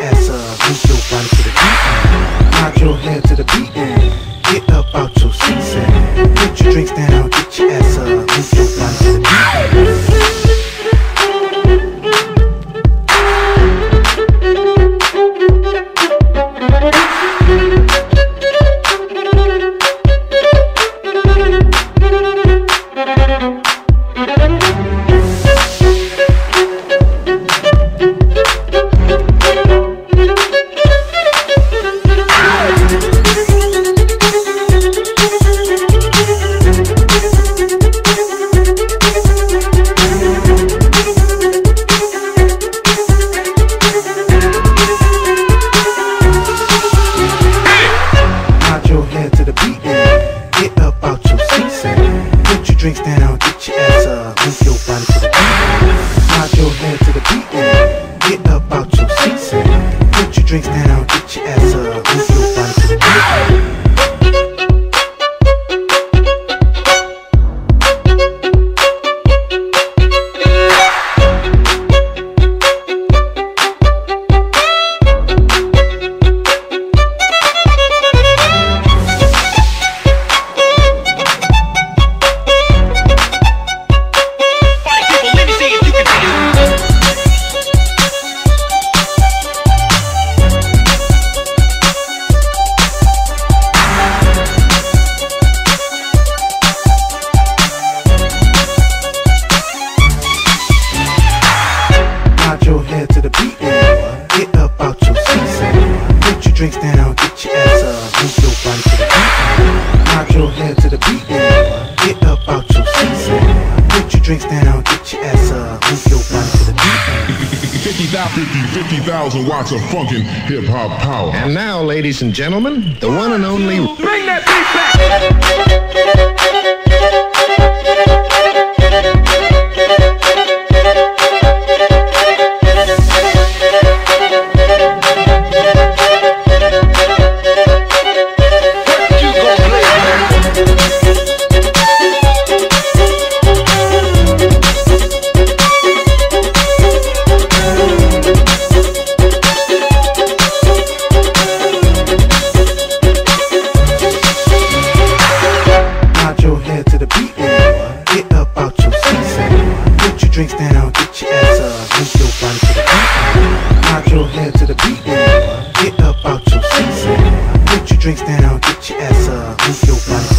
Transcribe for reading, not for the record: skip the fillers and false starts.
ass up, move your body to the beat. Nod your head to the beat and get up out your seats and put your drinks down, get your ass up, move your body to the beat. Drinks down, get your ass up, move your body to the beat. Nod your head to the beat and get up out your seats and put your drinks down, get your ass up, move your body to the beat. Drinks down, get your ass up, move your body to the beat. Nod your head to the beat and get up out your seats and put your drinks down, get your ass up, move your body to the beat. 50,000 watts of funkin' hip-hop power. And now, ladies and gentlemen, the one and only... Bring that beat back! Drinks down, get your ass up, move your body to the beat. Nod your head to the beat and get up out your seats and put your drinks down, get your ass up, move your body to the beat.